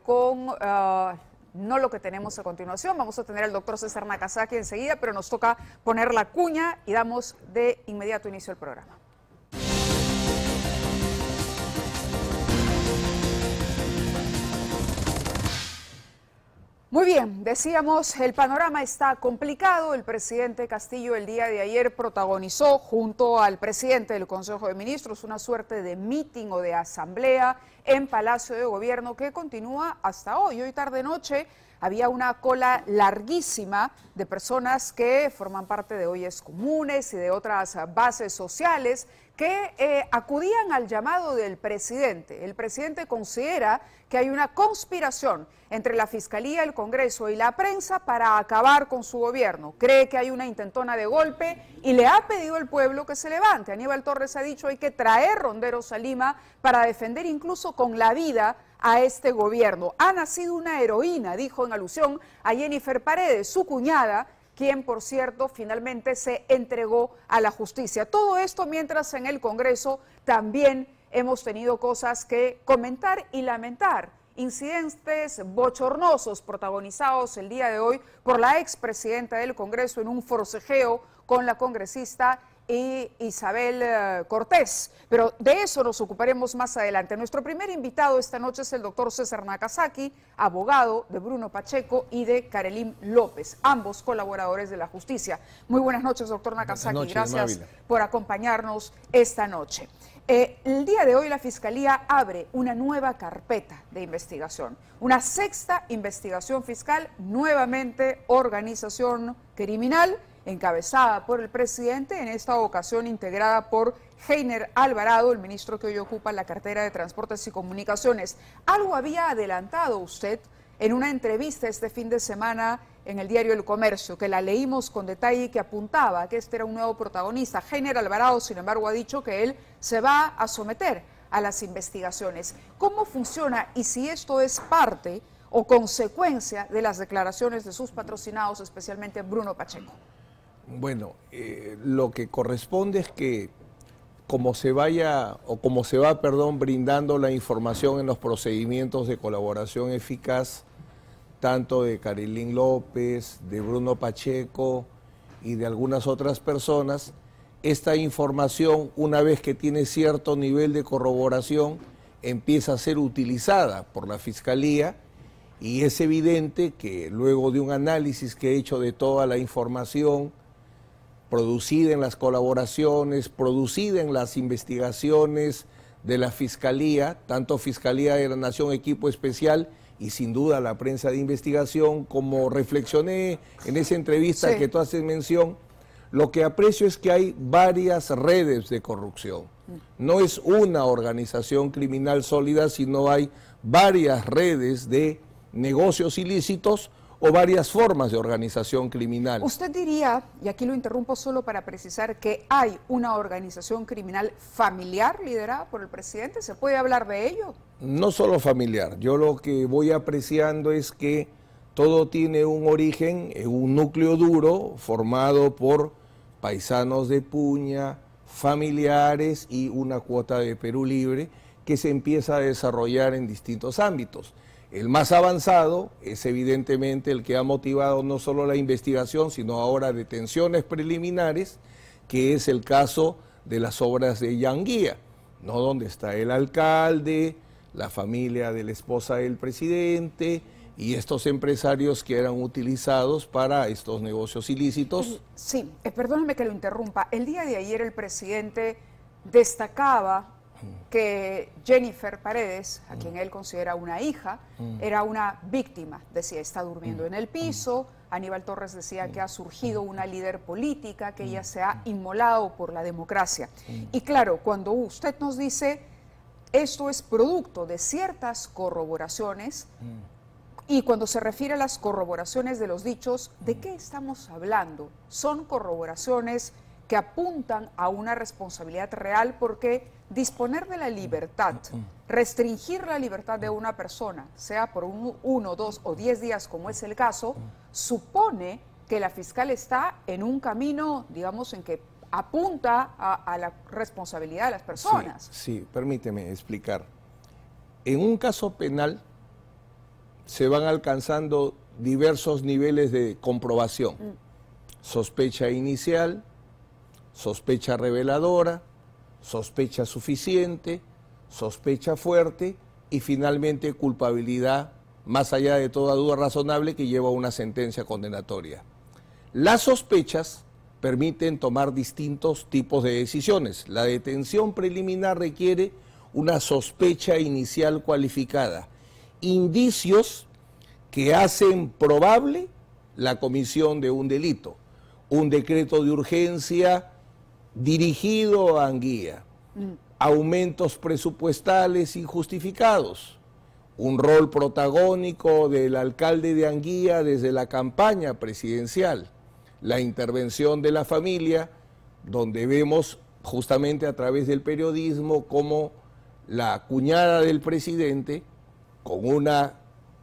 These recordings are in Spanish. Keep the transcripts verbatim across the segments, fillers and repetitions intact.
con uh, no lo que tenemos a continuación. Vamos a tener al doctor César Nakazaki enseguida, pero nos toca poner la cuña y damos de inmediato inicio al programa. Muy bien, decíamos, el panorama está complicado. El presidente Castillo el día de ayer protagonizó junto al presidente del Consejo de Ministros una suerte de meeting o de asamblea en Palacio de Gobierno que continúa hasta hoy. Hoy tarde-noche había una cola larguísima de personas que forman parte de ollas comunes y de otras bases sociales que eh, acudían al llamado del presidente. El presidente considera que hay una conspiración entre la Fiscalía, el Congreso y la prensa para acabar con su gobierno. Cree que hay una intentona de golpe y le ha pedido al pueblo que se levante. Aníbal Torres ha dicho hay que traer ronderos a Lima para defender incluso con la vida a este gobierno. Ha nacido una heroína, dijo en alusión a Jennifer Paredes, su cuñada, quien, por cierto, finalmente se entregó a la justicia. Todo esto mientras en el Congreso también hemos tenido cosas que comentar y lamentar. Incidentes bochornosos protagonizados el día de hoy por la expresidenta del Congreso en un forcejeo con la congresista y Isabel Cortés, pero de eso nos ocuparemos más adelante. Nuestro primer invitado esta noche es el doctor César Nakazaki, abogado de Bruno Pacheco y de Karelyn López, ambos colaboradores de la justicia. Muy buenas noches, doctor Nakazaki, noches, gracias Mávila. por acompañarnos esta noche. Eh, el día de hoy la Fiscalía abre una nueva carpeta de investigación, una sexta investigación fiscal, nuevamente organización criminal, encabezada por el presidente, en esta ocasión integrada por Heiner Alvarado, el ministro que hoy ocupa la cartera de Transportes y Comunicaciones. Algo había adelantado usted en una entrevista este fin de semana en el diario El Comercio, que la leímos con detalle y que apuntaba que este era un nuevo protagonista. Heiner Alvarado, sin embargo, ha dicho que él se va a someter a las investigaciones. ¿Cómo funciona y si esto es parte o consecuencia de las declaraciones de sus patrocinados, especialmente Bruno Pacheco? Bueno, eh, lo que corresponde es que como se vaya, o como se va, perdón, brindando la información en los procedimientos de colaboración eficaz, tanto de Karelyn López, de Bruno Pacheco y de algunas otras personas, esta información, una vez que tiene cierto nivel de corroboración, empieza a ser utilizada por la Fiscalía y es evidente que luego de un análisis que he hecho de toda la información, producida en las colaboraciones, producida en las investigaciones de la Fiscalía, tanto Fiscalía de la Nación, equipo especial y sin duda la prensa de investigación, como reflexioné en esa entrevista sí. que tú haces mención, lo que aprecio es que hay varias redes de corrupción. No es una organización criminal sólida, sino hay varias redes de negocios ilícitos o varias formas de organización criminal. Usted diría, y aquí lo interrumpo solo para precisar, que hay una organización criminal familiar liderada por el presidente. ¿Se puede hablar de ello? No solo familiar. Yo lo que voy apreciando es que todo tiene un origen, un núcleo duro formado por paisanos de Puña, familiares y una cuota de Perú Libre que se empieza a desarrollar en distintos ámbitos. El más avanzado es evidentemente el que ha motivado no solo la investigación, sino ahora detenciones preliminares, que es el caso de las obras de Yanguía, ¿no? Donde está el alcalde, la familia de la esposa del presidente y estos empresarios que eran utilizados para estos negocios ilícitos. Sí, eh, perdóneme que lo interrumpa. El día de ayer el presidente destacaba que Jennifer Paredes, a quien él considera una hija, mm. era una víctima. Decía, está durmiendo mm. en el piso. Aníbal Torres decía mm. que ha surgido una líder política, que mm. ella se ha inmolado por la democracia. Mm. Y claro, cuando usted nos dice, esto es producto de ciertas corroboraciones, mm. y cuando se refiere a las corroboraciones de los dichos, ¿de qué estamos hablando? Son corroboraciones que apuntan a una responsabilidad real, porque disponer de la libertad, restringir la libertad de una persona, sea por un, uno, dos o diez días, como es el caso, supone que la fiscal está en un camino, digamos, en que apunta a, a la responsabilidad de las personas. Sí, sí, permíteme explicar. En un caso penal, se van alcanzando diversos niveles de comprobación. Mm. Sospecha inicial, sospecha reveladora, sospecha suficiente, sospecha fuerte y finalmente culpabilidad más allá de toda duda razonable que lleva a una sentencia condenatoria. Las sospechas permiten tomar distintos tipos de decisiones. La detención preliminar requiere una sospecha inicial cualificada, indicios que hacen probable la comisión de un delito, un decreto de urgencia dirigido a Anguía, mm. aumentos presupuestales injustificados, un rol protagónico del alcalde de Anguía desde la campaña presidencial, la intervención de la familia, donde vemos justamente a través del periodismo cómo la cuñada del presidente, con una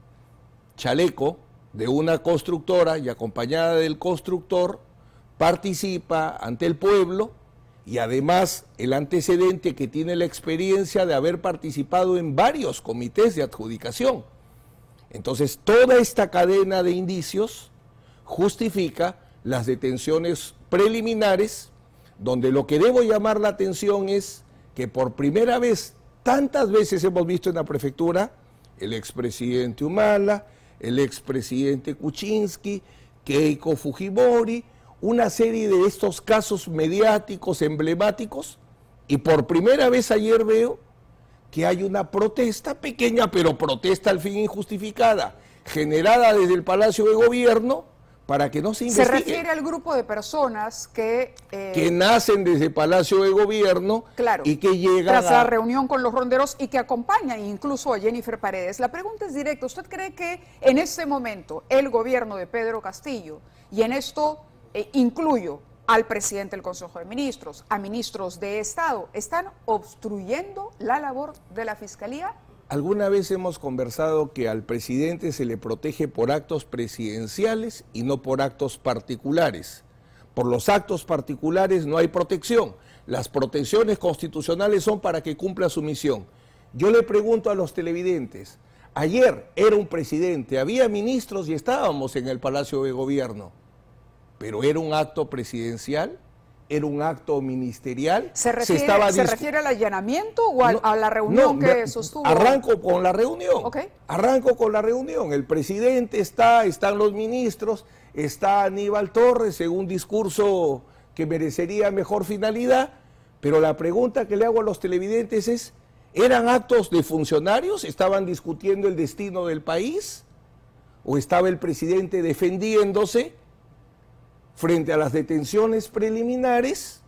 chaleco de una constructora y acompañada del constructor, participa ante el pueblo y además el antecedente que tiene la experiencia de haber participado en varios comités de adjudicación. Entonces, toda esta cadena de indicios justifica las detenciones preliminares, donde lo que debo llamar la atención es que por primera vez, tantas veces hemos visto en la prefectura, el expresidente Humala, el expresidente Kuczynski, Keiko Fujimori, una serie de estos casos mediáticos emblemáticos, y por primera vez ayer veo que hay una protesta pequeña, pero protesta al fin injustificada, generada desde el Palacio de Gobierno para que no se investigue. Se refiere al grupo de personas que... Eh, que nacen desde el Palacio de Gobierno, claro, y que llegan tras a... la reunión con los ronderos y que acompañan incluso a Jennifer Paredes. La pregunta es directa. ¿Usted cree que en este momento el gobierno de Pedro Castillo, y en esto eh, incluyo al presidente del Consejo de Ministros, a ministros de Estado, están obstruyendo la labor de la Fiscalía? Alguna vez hemos conversado que al presidente se le protege por actos presidenciales y no por actos particulares. Por los actos particulares no hay protección. Las protecciones constitucionales son para que cumpla su misión. Yo le pregunto a los televidentes, ayer era un presidente, había ministros y estábamos en el Palacio de Gobierno, pero ¿era un acto presidencial? ¿Era un acto ministerial? ¿Se refiere, se estaba ¿se refiere al allanamiento o a, no, a la reunión no, que sostuvo? Arranco con la reunión. Okay. Arranco con la reunión. El presidente está, están los ministros, está Aníbal Torres, según discurso que merecería mejor finalidad, pero la pregunta que le hago a los televidentes es, ¿eran actos de funcionarios? ¿Estaban discutiendo el destino del país? ¿O estaba el presidente defendiéndose frente a las detenciones preliminares,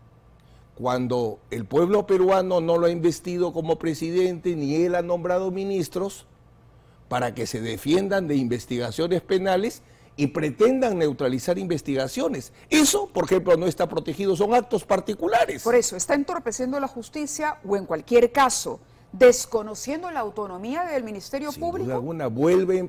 cuando el pueblo peruano no lo ha investido como presidente, ni él ha nombrado ministros, para que se defiendan de investigaciones penales y pretendan neutralizar investigaciones? Eso, por ejemplo, no está protegido, son actos particulares. Por eso, ¿está entorpeciendo la justicia o, en cualquier caso, desconociendo la autonomía del Ministerio Sin Público? duda alguna, vuelven.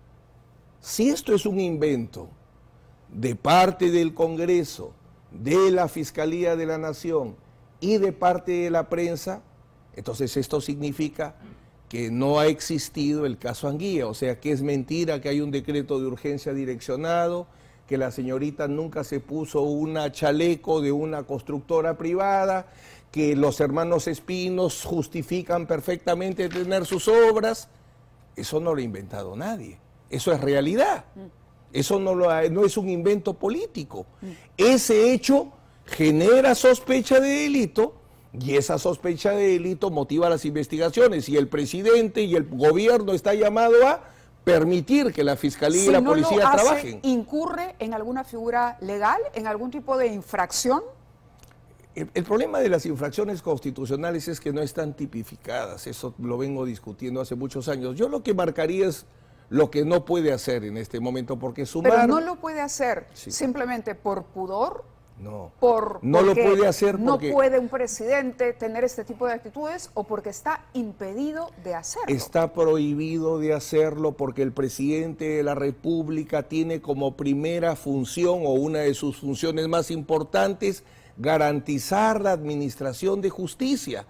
Si esto es un invento de parte del Congreso, de la Fiscalía de la Nación y de parte de la prensa, entonces esto significa que no ha existido el caso Anguía, o sea que es mentira que hay un decreto de urgencia direccionado, que la señorita nunca se puso una chaleco de una constructora privada, que los hermanos Espinos justifican perfectamente tener sus obras. Eso no lo ha inventado nadie, eso es realidad. Eso no, lo ha, no es un invento político. Ese hecho genera sospecha de delito y esa sospecha de delito motiva las investigaciones, y el presidente y el gobierno está llamado a permitir que la Fiscalía si y la no Policía lo hace, trabajen. ¿Incurre en alguna figura legal, en algún tipo de infracción? El, el problema de las infracciones constitucionales es que no están tipificadas, eso lo vengo discutiendo hace muchos años. Yo lo que marcaría es lo que no puede hacer en este momento, porque sumar... Pero no lo puede hacer sí. simplemente por pudor, no, por, no lo puede hacer porque... No puede un presidente tener este tipo de actitudes, o porque está impedido de hacerlo. Está prohibido de hacerlo porque el presidente de la República tiene como primera función, o una de sus funciones más importantes, garantizar la administración de justicia.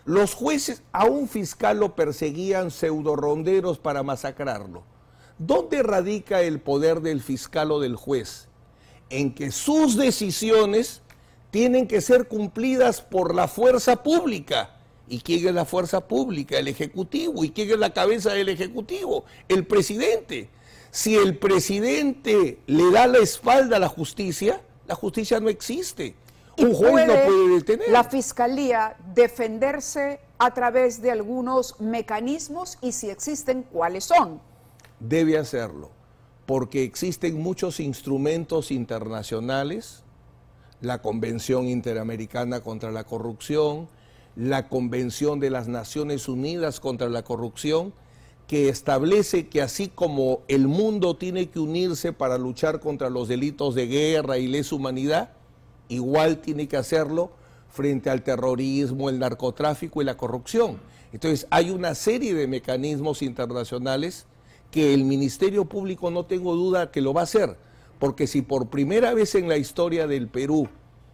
Los jueces a un fiscal lo perseguían pseudoronderos para masacrarlo. ¿Dónde radica el poder del fiscal o del juez? En que sus decisiones tienen que ser cumplidas por la fuerza pública. ¿Y quién es la fuerza pública? El Ejecutivo. ¿Y quién es la cabeza del Ejecutivo? El presidente. Si el presidente le da la espalda a la justicia, la justicia no existe. Un juez no puede detener. ¿La Fiscalía defenderse a través de algunos mecanismos? Y si existen, ¿cuáles son? Debe hacerlo, porque existen muchos instrumentos internacionales, la Convención Interamericana contra la Corrupción, la Convención de las Naciones Unidas contra la Corrupción, que establece que así como el mundo tiene que unirse para luchar contra los delitos de guerra y lesa humanidad, igual tiene que hacerlo frente al terrorismo, el narcotráfico y la corrupción. Entonces hay una serie de mecanismos internacionales que el Ministerio Público no tengo duda que lo va a hacer, porque si por primera vez en la historia del Perú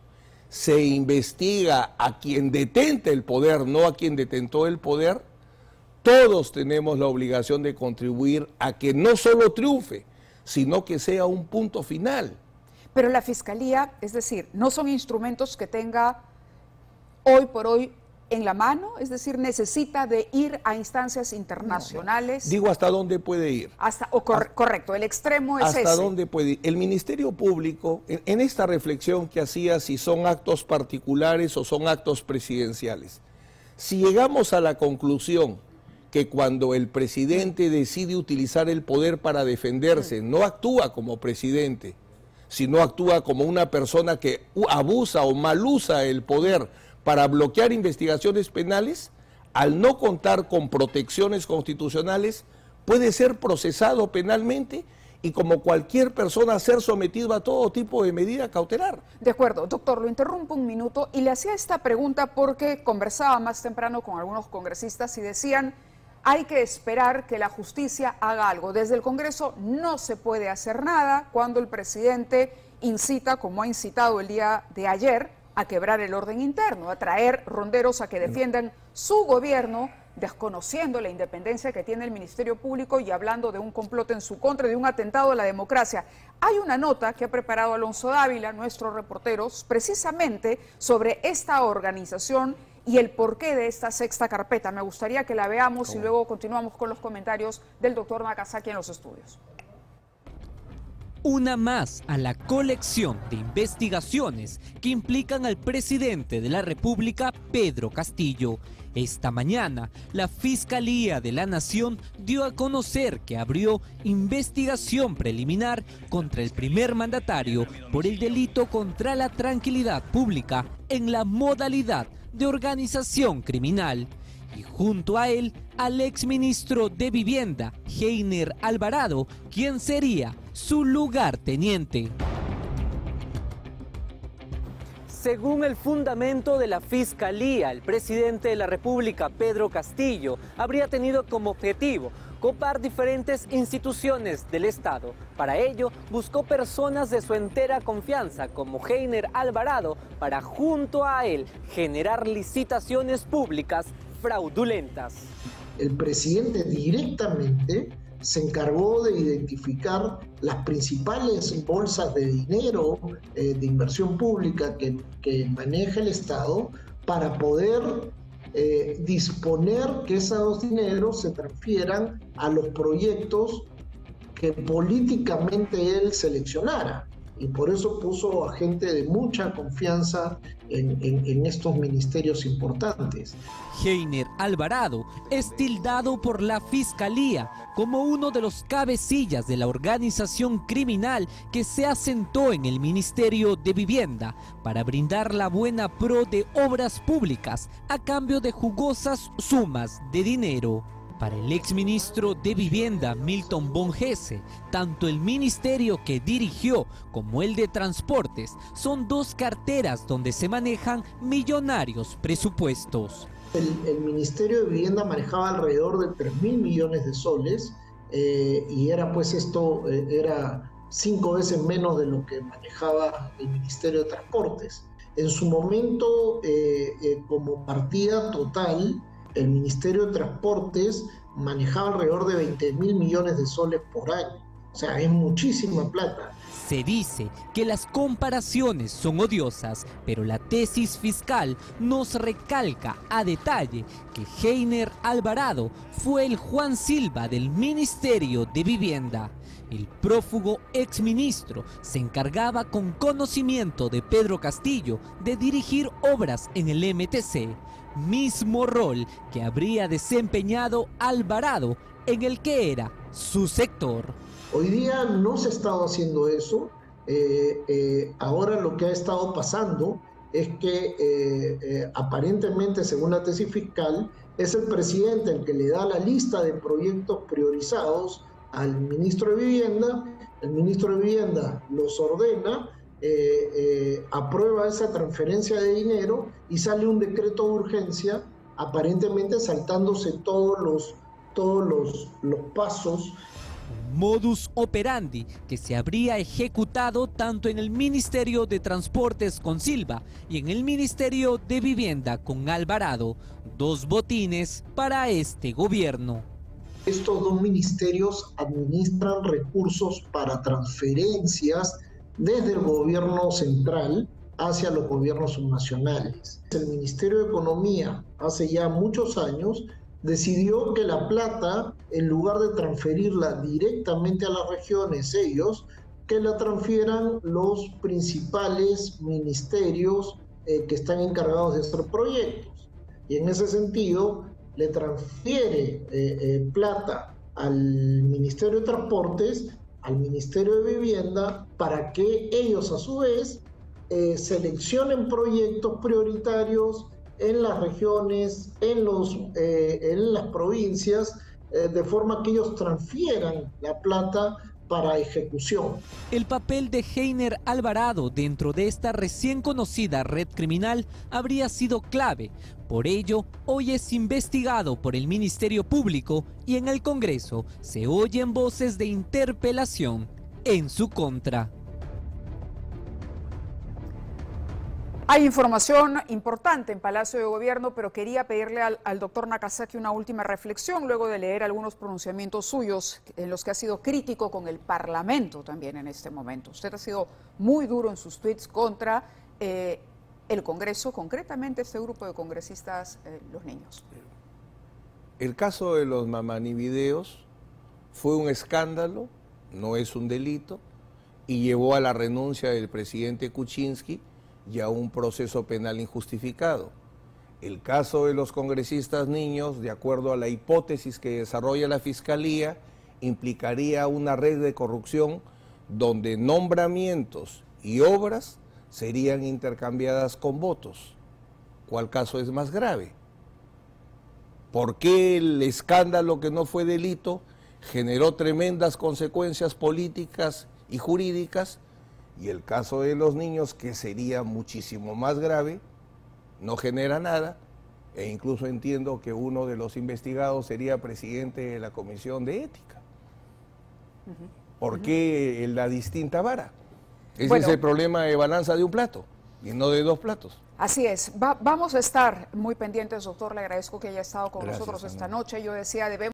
se investiga a quien detenta el poder, no a quien detentó el poder, todos tenemos la obligación de contribuir a que no solo triunfe, sino que sea un punto final. Pero la Fiscalía, es decir, no son instrumentos que tenga hoy por hoy en la mano, es decir, necesita de ir a instancias internacionales. No, digo, ¿hasta dónde puede ir? Hasta, o cor, hasta, correcto, el extremo es ¿Hasta ese. dónde puede ir? El Ministerio Público, en, en esta reflexión que hacía si son actos particulares o son actos presidenciales, si llegamos a la conclusión que cuando el presidente decide utilizar el poder para defenderse, no actúa como presidente, sino actúa como una persona que abusa o malusa el poder para bloquear investigaciones penales, al no contar con protecciones constitucionales, puede ser procesado penalmente y como cualquier persona ser sometido a todo tipo de medida cautelar. De acuerdo, doctor, lo interrumpo un minuto y le hacía esta pregunta porque conversaba más temprano con algunos congresistas y decían: hay que esperar que la justicia haga algo. Desde el Congreso no se puede hacer nada cuando el presidente incita, como ha incitado el día de ayer, a quebrar el orden interno, a traer ronderos a que defiendan su gobierno, desconociendo la independencia que tiene el Ministerio Público y hablando de un complot en su contra, de un atentado a la democracia. Hay una nota que ha preparado Alonso Dávila, nuestro reportero, precisamente sobre esta organización y el porqué de esta sexta carpeta. Me gustaría que la veamos y luego continuamos con los comentarios del doctor Nakazaki en los estudios. Una más a la colección de investigaciones que implican al presidente de la República, Pedro Castillo. Esta mañana, la Fiscalía de la Nación dio a conocer que abrió investigación preliminar contra el primer mandatario por el delito contra la tranquilidad pública en la modalidad de organización criminal. Y junto a él, al exministro de Vivienda, Heiner Alvarado, quien sería su lugarteniente. Según el fundamento de la Fiscalía, el presidente de la República, Pedro Castillo, habría tenido como objetivo copar diferentes instituciones del Estado. Para ello, buscó personas de su entera confianza, como Heiner Alvarado, para junto a él generar licitaciones públicas fraudulentas. El presidente directamente se encargó de identificar las principales bolsas de dinero eh, de inversión pública que, que maneja el Estado para poder eh, disponer que esos dineros se transfieran a los proyectos que políticamente él seleccionara. Y por eso puso a gente de mucha confianza en, en, en estos ministerios importantes. Heiner Alvarado es tildado por la Fiscalía como uno de los cabecillas de la organización criminal que se asentó en el Ministerio de Vivienda para brindar la buena pro de obras públicas a cambio de jugosas sumas de dinero. Para el exministro de Vivienda, Milton Bonjese, tanto el ministerio que dirigió como el de Transportes son dos carteras donde se manejan millonarios presupuestos. El, el Ministerio de Vivienda manejaba alrededor de tres mil millones de soles eh, y era pues esto eh, era cinco veces menos de lo que manejaba el Ministerio de Transportes. En su momento, eh, eh, como partida total, el Ministerio de Transportes manejaba alrededor de veinte mil millones de soles por año. O sea, es muchísima plata. Se dice que las comparaciones son odiosas, pero la tesis fiscal nos recalca a detalle que Heiner Alvarado fue el Juan Silva del Ministerio de Vivienda. El prófugo exministro se encargaba con conocimiento de Pedro Castillo de dirigir obras en el M T C, mismo rol que habría desempeñado Alvarado en el que era su sector. Hoy día no se ha estado haciendo eso. Eh, eh, ahora lo que ha estado pasando es que eh, eh, aparentemente, según la tesis fiscal, es el presidente el que le da la lista de proyectos priorizados al ministro de Vivienda. El ministro de Vivienda los ordena, eh, eh, aprueba esa transferencia de dinero y sale un decreto de urgencia, aparentemente saltándose todos los, todos los, los pasos. Modus operandi que se habría ejecutado tanto en el Ministerio de Transportes con Silva y en el Ministerio de Vivienda con Alvarado, dos botines para este gobierno. Estos dos ministerios administran recursos para transferencias desde el gobierno central hacia los gobiernos subnacionales. El Ministerio de Economía, hace ya muchos años, decidió que la plata, en lugar de transferirla directamente a las regiones, ellos, que la transfieran los principales ministerios eh, que están encargados de hacer proyectos. Y en ese sentido, le transfiere eh, eh, plata al Ministerio de Transportes, al Ministerio de Vivienda, para que ellos a su vez eh, seleccionen proyectos prioritarios en las regiones, en, los, eh, en las provincias, eh, de forma que ellos transfieran la plata para ejecución. El papel de Heiner Alvarado dentro de esta recién conocida red criminal habría sido clave. Por ello, hoy es investigado por el Ministerio Público y en el Congreso se oyen voces de interpelación en su contra. Hay información importante en Palacio de Gobierno, pero quería pedirle al, al doctor Nakazaki una última reflexión luego de leer algunos pronunciamientos suyos en los que ha sido crítico con el Parlamento también en este momento. Usted ha sido muy duro en sus tweets contra eh, el Congreso, concretamente este grupo de congresistas, eh, los niños. El caso de los mamanivideos fue un escándalo, no es un delito, y llevó a la renuncia del presidente Kuczynski y a un proceso penal injustificado. El caso de los congresistas niños, de acuerdo a la hipótesis que desarrolla la Fiscalía, implicaría una red de corrupción donde nombramientos y obras serían intercambiadas con votos. ¿Cuál caso es más grave? ¿Por qué el escándalo, que no fue delito, generó tremendas consecuencias políticas y jurídicas? Y el caso de los niños, que sería muchísimo más grave, no genera nada, e incluso entiendo que uno de los investigados sería presidente de la Comisión de Ética. Uh-huh. ¿Por qué uh-huh. la distinta vara? Ese bueno, es el problema de balanza de un plato, y no de dos platos. Así es. Va, vamos a estar muy pendientes, doctor. Le agradezco que haya estado con Gracias, nosotros esta noche. Yo decía, debemos...